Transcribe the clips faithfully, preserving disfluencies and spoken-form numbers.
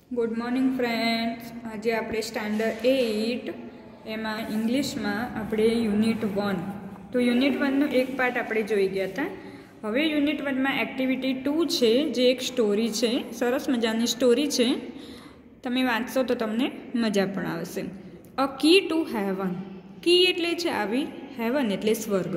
Good morning friends. आज आप standard eight M English में આપણે યુનિટ વન तो યુનિટ વનનો એક પાર્ટ આપણે જોઈ ગયા હતા। હવે યુનિટ વનમાં એક્ટિવિટી ટુ છે, જે એક સ્ટોરી છે, સરસ મજાની સ્ટોરી છે। તમે વાંચશો તો તમને મજા પણ આવશે। અ કી ટુ હેવન, કી એટલે ચાવી, હેવન એટલે સ્વર્ગ।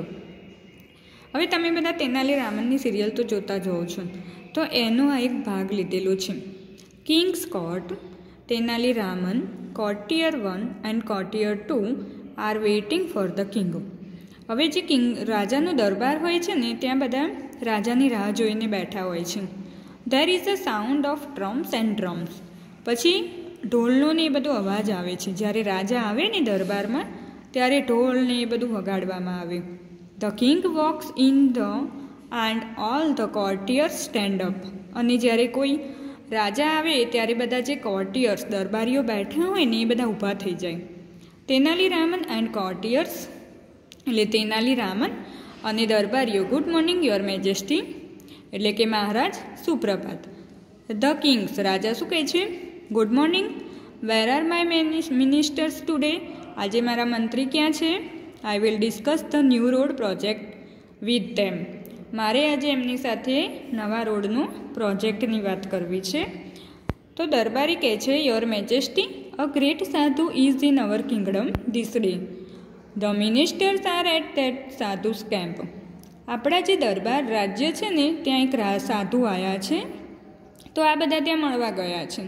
હવે તમે બધા તેનાલી રામનની સિરિયલ તો જોતા જ હોવ છો, તો એનો આ એક ભાગ લીધેલો છે। King's court, Tenali Raman, courtier one and courtier two are waiting for the king. હવે જે કિંગ રાજાનો દરબાર હોય છે ને, ત્યાં બધા રાજાની રાહ જોઈને બેઠા હોય છે। There is a sound of drums and drums, પછી ઢોલનો ને એ બધો અવાજ આવે છે। જ્યારે રાજા આવે ને દરબારમાં, ત્યારે ઢોલ ને એ બધું વગાડવામાં આવે। The king walks in the and all the courtiers stand up, અને જ્યારે કોઈ રાજા આવે ત્યારે બધા જે કોર્ટિયર્સ દરબારીઓ બેઠા હોય ને, એ બધા ઊભા થઈ જાય। તેનાલી રામન એન્ડ કોર્ટિયર્સ એટલે તેનાલી રામન અને દરબારીઓ, ગુડ મોર્નિંગ યોર મેજેસ્ટી એટલે કે મહારાજ સુપ્રભાત। ધ કિંગ્સ, રાજા શું કહે છે? Good morning. Where are my ministers today, આજે મારા મંત્રી ક્યાં છે? I will discuss the new road project with them, મારે આજે એમની સાથે નવા રોડનો પ્રોજેક્ટની વાત કરવી છે। તો દરબારી કહે છે, your majesty, a great sadhu is in our kingdom this day, the ministers are at that sadhu's camp. આપણા જે દરબાર રાજ્ય છે ને, ત્યાં એક સાધુ આવ્યા છે, તો આ બધા ત્યાં મળવા ગયા છે।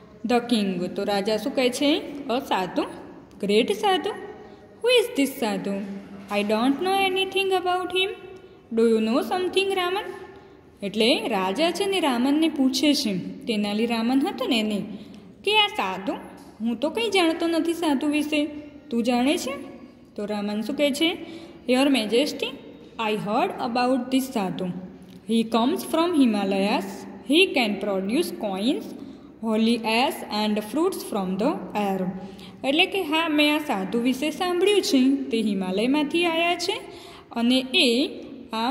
ધ કિંગ, તો રાજા શું કહે છે? અ સાધુ, ગ્રેટ સાધુ, હુ is this sadhu? I don't know anything about him, do you know something Raman? એટલે રાજા છે ને રામનને પૂછે છે, તેનાલી રામન હતો ને એને, કે આ સાધુ, હું તો કંઈ જાણતો નથી સાધુ વિશે, તું જાણે છે? તો રામન શું કહે છે? Your majesty, I heard about this sadhu, he comes from Himalayas, he can produce coins, holy ash and fruits from the air. એટલે કે હા, મેં આ સાધુ વિશે સાંભળ્યું છે, તે હિમાલયમાંથી આવ્યા છે, અને એ આ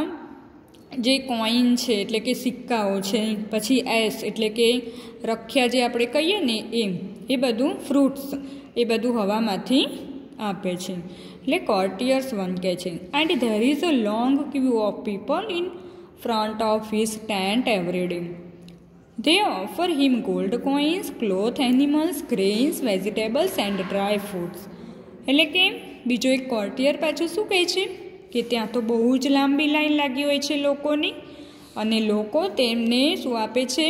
જે કોઈન છે એટલે કે સિક્કાઓ છે, પછી એસ એટલે કે રખ્યા જે આપણે કહીએ ને એમ, એ બધું ફ્રૂટ્સ એ બધું હવામાંથી આપે છે। એટલે કોર્ટિયર્સ વન કહે છે, and there is a long queue of people in front of his tent every day, they offer him gold coins, cloth, animals, grains, vegetables and dry fruits. એટલે કે બીજો એક કોર્ટિયર પાછું શું કહે છે કે ત્યાં તો બહુ જ લાંબી લાઈન લાગી હોય છે લોકોની, અને લોકો તેમને શું આપે છે?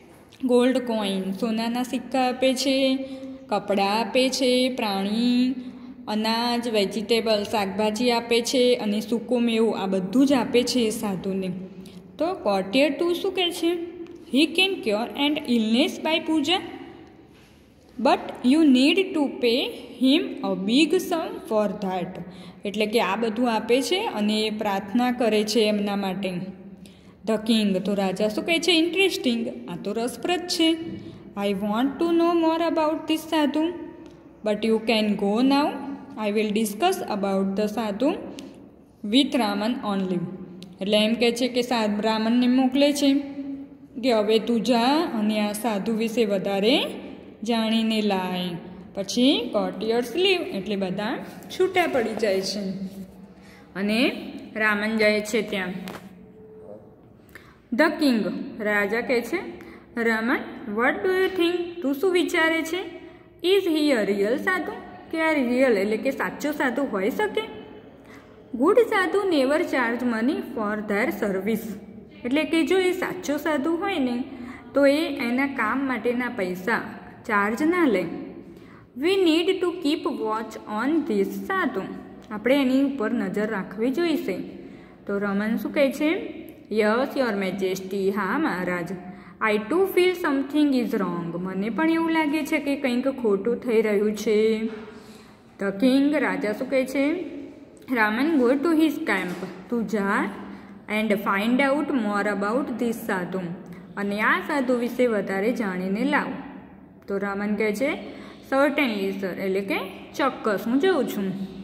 ગોલ્ડ કોઈન, સોનાના સિક્કા આપે છે, કપડાં આપે છે, પ્રાણી, અનાજ, વેજીટેબલ, શાકભાજી આપે છે, અને સૂકો મેવો, આ બધું જ આપે છે એ સાધુને। તો કોર્ટિયર ટુ શું કહે છે? He can cure and illness by puja, but you need to pay him a big sum for that. એટલે કે આ બધું આપે છે અને એ પ્રાર્થના કરે છે એમના માટે। ધ કિંગ, તો રાજા શું કહે છે? ઇન્ટરેસ્ટિંગ, આ તો રસપ્રદ છે, I want to know more about this sadhu, but you can go now, I will discuss about the sadhu with Raman only. એટલે એમ કહે છે કે રામનને મોકલે છે કે હવે તું જા અને આ સાધુ વિશે વધારે જાણીને લાય। પછી કોર્ટિયર્સ લીવ એટલે બધા છૂટા પડી જાય છે અને રામન જાય છે ત્યાં। ધ કિંગ, રાજા કહે છે, Raman, what do you think, તું શું વિચારે છે? ઇઝ હી અ રિયલ સાધુ, કે આ રિયલ એટલે કે સાચો સાધુ હોઈ શકે? Good sadhu never charge money for their service, એટલે કે જો એ સાચો સાધુ હોય ને, તો એ એના કામ માટેના પૈસા ચાર્જ ના લે। We need to keep watch on this sadhu, આપણે એની ઉપર નજર રાખવી જોઈશે। તો રમન શું કહે છે? યસ યોર મેજેસ્ટી, હા મહારાજ, I too feel something is wrong, મને પણ એવું લાગે છે કે કંઈક ખોટું થઈ રહ્યું છે। ધ કિંગ, રાજા શું કહે છે? Raman, go to his camp, તું જા and find out more about this sadhu, અને આ સાધુ વિશે વધારે જાણીને લાવ। તો રામન કહે છે, સર્ટેનલી સર, એટલે કે ચોક્કસ, હું જઉં છું।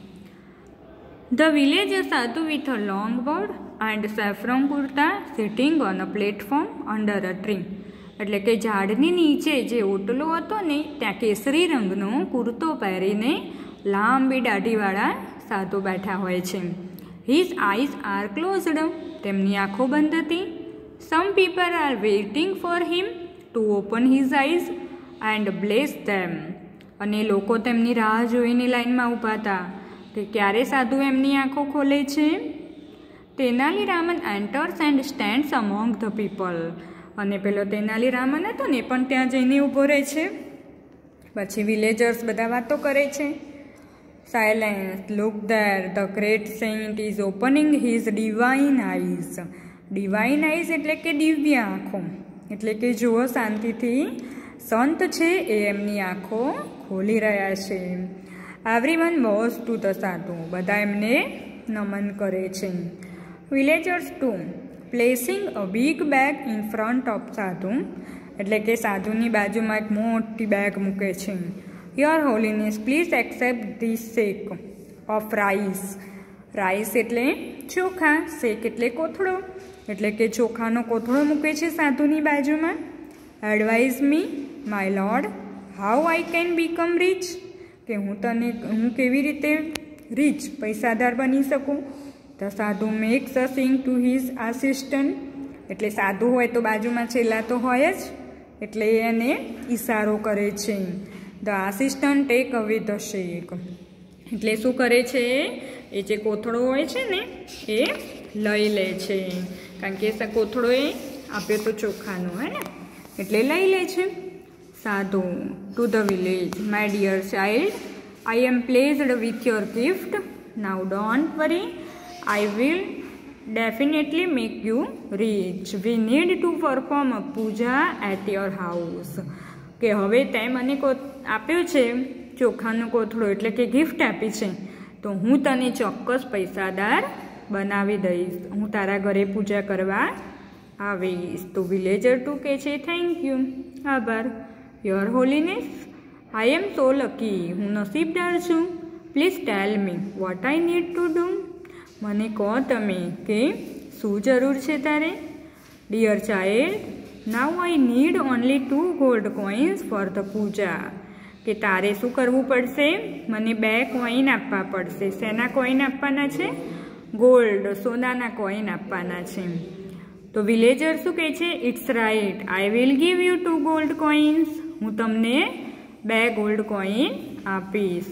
The village a sadhu with a long beard and saffron kurta sitting on a platform under a tree, એટલે કે ઝાડની નીચે જે ઓટલો હતો ને ત્યાં કેસરી રંગનો કુર્તો પહેરીને લાંબી દાઢીવાળા સાધુ બેઠા હોય છે. His eyes are closed. તેમની આંખો બંધ હતી. Some people are waiting for him to open his eyes and bless them. અને લોકો તેમની રાહ જોઈને લાઈનમાં ઊભા હતા કે ક્યારે સાધુ એમની આંખો ખોલે છે. Tenali Raman enters and stands among the people. અને પેલો તેનાલી રામન હતો ને પણ ત્યાં જઈને ઊભો રહે છે. પછી વિલેજર્સ બધા વાતો કરે છે. Silence. Look there the great saint is opening his divine eyes. Divine eyes એટલે કે દિવ્ય આંખો. એટલે કે જુઓ શાંતિથી, સંત છે એ એમની આંખો ખોલી રહ્યા છે. Everyone bows to the sadhu. બધા એમને નમન કરે છે. Villagers two placing a big bag in front of sadhu. એટલે કે સાધુની બાજુમાં એક મોટી બેગ મૂકે છે. Your holiness please accept this sack of rice. Rice એટલે ચોખા, શેક એટલે કોથળો. એટલે કે ચોખાનો કોથળો મૂકે છે સાધુની બાજુમાં. Advise me my lord how I can become rich. કે હું તને હું કેવી રીતે રીચ પૈસાદાર બની શકું. ધ સાધુ મેક્સ અ સિંગ ટુ હિઝ આસિસ્ટન્ટ. એટલે સાધુ હોય તો બાજુમાં છેલ્લા તો હોય જ, એટલે એને ઈશારો કરે છે. The assistant take away the sack. એટલે શું કરે છે, એ જે કોથળો હોય છે ને એ લઈ લે છે. કારણ કે કોથળો એ આપ્યો તો ચોખાનો હે ને, એટલે લઈ લે છે. Sadhu to the village. My dear child, I am pleased with your gift. Now don't worry, I will definitely make you rich. We need to perform a puja at your house. કે હવે તે મને કો આપ્યો છે ચોખાનો કોથળો, એટલે કે ગિફ્ટ આપી છે, તો હું તને ચોક્કસ પૈસાદાર બનાવી દઈશ. હું તારા ઘરે પૂજા કરવા આવીશ. તો વિલેજર ટુ કહે છે થેન્ક યુ, આભાર. Your holiness, I am so lucky. હું નસીબદાર છું. Please tell me what I need to do. મને કહો તમે કે શું જરૂર છે તારે. Dear child, now I need only two gold coins for the puja. કે તારે શું કરવું પડશે, મને બે કોઈન આપવા પડશે. શેના કોઈન આપવાના છે? ગોલ્ડ, સોનાના કોઈન આપવાના છે. તો વિલેજર શું કહે છે, it's right, I will give you two gold coins. હું તમને બે ગોલ્ડ કોઈન આપીશ.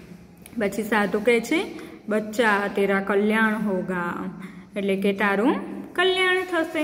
પછી સાધુ કહે છે બચ્ચા તેરા કલ્યાણ હોગા. એટલે કે તારું કલ્યાણ થશે.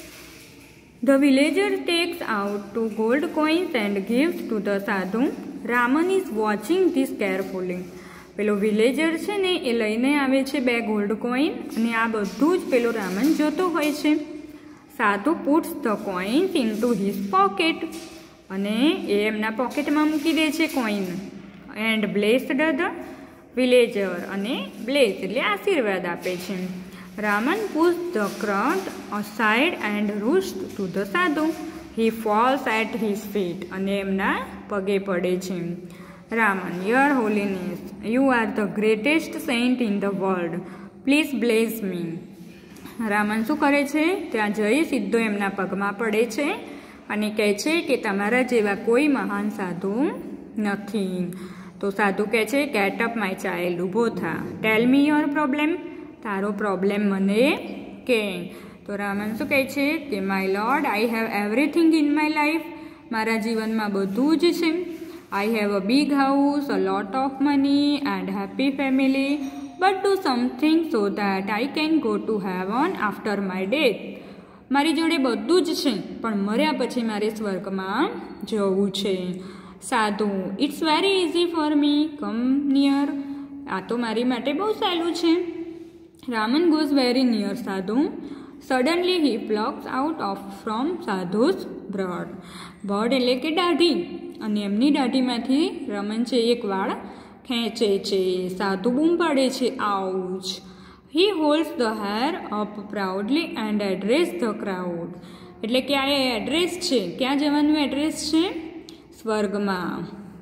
The villager takes out two gold coins and gives to the sadhu. Raman is watching this carefully. પેલો વિલેજર છે ને એ લઈને આવે છે બે ગોલ્ડ કોઈન, અને આ બધું જ પેલો રામન જોતો હોય છે. Sadhu puts the coins into his pocket. અને એ એમના પોકેટમાં મૂકી દે છે coin. And blessed the villager. અને બ્લેસ એટલે આશીર્વાદ આપે છે. Raman push the crowd aside and rushed to the sadhu. He falls at his feet. અને એમના પગે પડે છે. Raman, your holiness, you are the greatest saint in the world. Please bless me. Raman શું કરે છે, ત્યાં જઈ સીધો એમના પગમાં પડે છે અને કહે છે કે તમારા જેવા કોઈ મહાન સાધુ નથી. તો સાધુ કહે છે ગેટ અપ માય ચાઇલ્ડ. ઊભો થા. Tell me your problem. તારો પ્રોબ્લેમ મને કે. તો રામન શું કહે છે કે my lord, I have everything in my life. મારા જીવનમાં બધું જ છે. I have a big house, a lot of money and happy family, but do something so that I can go to heaven after my death. મારી જોડે બધું જ છે, પણ મર્યા પછી મારે સ્વર્ગમાં જવું છે. Sadhu, it's very easy for me, come near. આ તો મારી માટે બહુ સહેલું છે. Raman goes very near sadhu. Suddenly he plucks out of from sadhu's beard. Beard એટલે કે દાઢી. અને એમની દાઢીમાંથી રમન છે એક વાળ ખેંચે છે. સાધુ બૂમ પાડે છે ouch. He holds the hair up proudly and address the crowd. એટલે કે આ એડ્રેસ છે. ક્યાં જવાનું એડ્રેસ છે? સ્વર્ગમાં.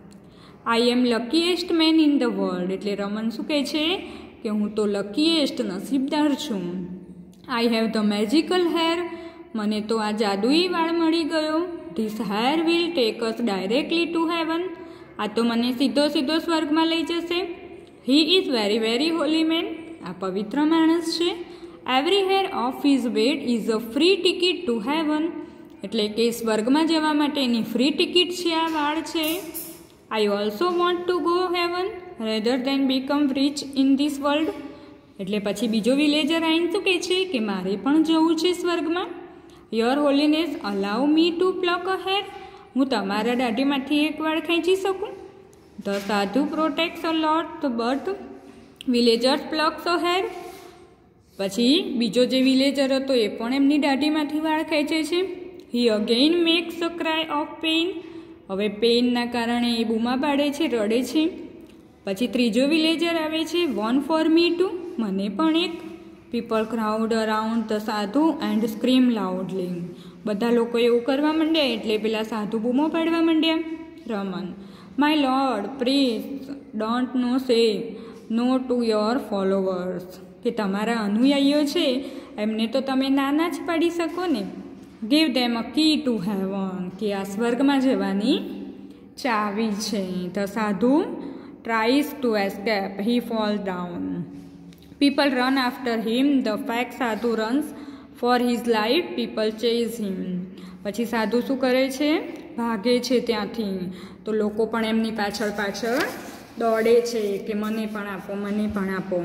I am luckiest man in the world. એટલે રમન શું કહે છે કે હું તો લકીએસ્ટ નસીબદાર છું. I have the magical hair. મને તો આ જાદુઈ વાળ મળી ગયો. This hair will take us directly to heaven. આ તો મને સીધો સીધો સ્વર્ગમાં લઈ જશે. He is very very holy man. આ પવિત્ર માણસ છે. Every hair of his beard is a free ticket to heaven. એટલે કે સ્વર્ગમાં જવા માટેની ફ્રી ટિકિટ છે આ વાળ છે. I also want to go heaven rather than become rich in this world. એટલે પછી બીજો વિલેજર આવીને શું કહે છે કે મારે પણ જવું છે સ્વર્ગમાં. Your holiness allow me to pluck a hair. હું તમારા દાઢીમાંથી એક વાળ ખેંચી શકું. The sadhu protects a lot but villagers plucks a hair. પછી બીજો જે વિલેજર હતો એ પણ એમની દાઢીમાંથી વાળ ખેંચે છે. He again makes a cry of pain. હવે પેઇનના કારણે એ બૂમા પાડે છે, રડે છે. પછી ત્રીજો વિલેજર આવે છે. One for me too. મને પણ એક. People crowd around the sadhu and scream loudly. બધા લોકો એવું કરવા માંડ્યા એટલે પેલા સાધુ બૂમો પાડવા માંડ્યા. Raman my lord please don't no say no to your followers. કે તમારા અનુયાયીઓ છે એમને તો તમે નાના જ પાડી શકો ને. Give them a key to heaven. કે આ સ્વર્ગમાં જવાની ચાવી છે. The sadhu tries to escape. He fall down. People run after him. The fake sadhu runs for his life. People chase him. પછી સાધુ શું કરે છે? ભાગે છે ત્યાંથી. તો લોકો પણ એમની પાછળ પાછળ દોડે છે કે મને પણ આપો, મને પણ આપો.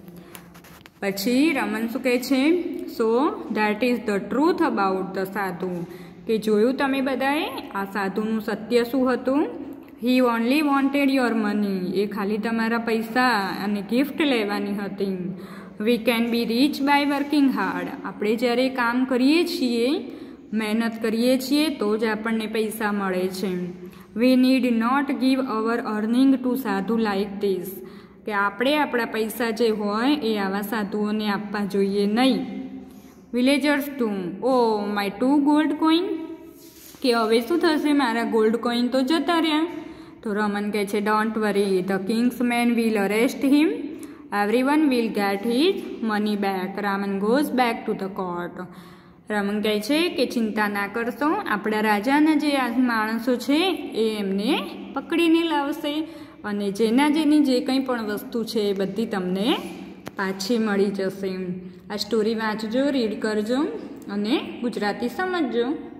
પછી રમન શું કહે છે? So that is the truth about the sadhu. કે જોયું તમે બધાએ આ સાધુનું સત્ય શું હતું? He only wanted your money. એ ખાલી તમારા પૈસા અને ગિફ્ટ લેવાની હતી. We can be rich by working hard. આપણે જ્યારે કામ કરીએ છીએ, મહેનત કરીએ છીએ તો જ આપણને પૈસા મળે છે. We need not give our earning to sadhu like this. કે આપણે આપણા પૈસા જે હોય એ આવા સાધુઓને આપવા જોઈએ નહીં. Villagers two. Oh my two gold coin. કે હવે શું થશે? મારા ગોલ્ડ કોઈન તો જતા રહ્યા. તો રમન કહે છે don't worry. The king's men will arrest him. Every one will get his money back. Raman goes back to the court. Raman કહે છે કે ચિંતા ના કરશો, આપણા રાજાના જે આ માણસો છે એ એમને પકડીને લાવશે અને જેના જેની જે કંઈ પણ વસ્તુ છે એ બધી તમને પાછી મળી જશે. આ સ્ટોરી વાંચજો, રીડ કરજો અને ગુજરાતી સમજજો.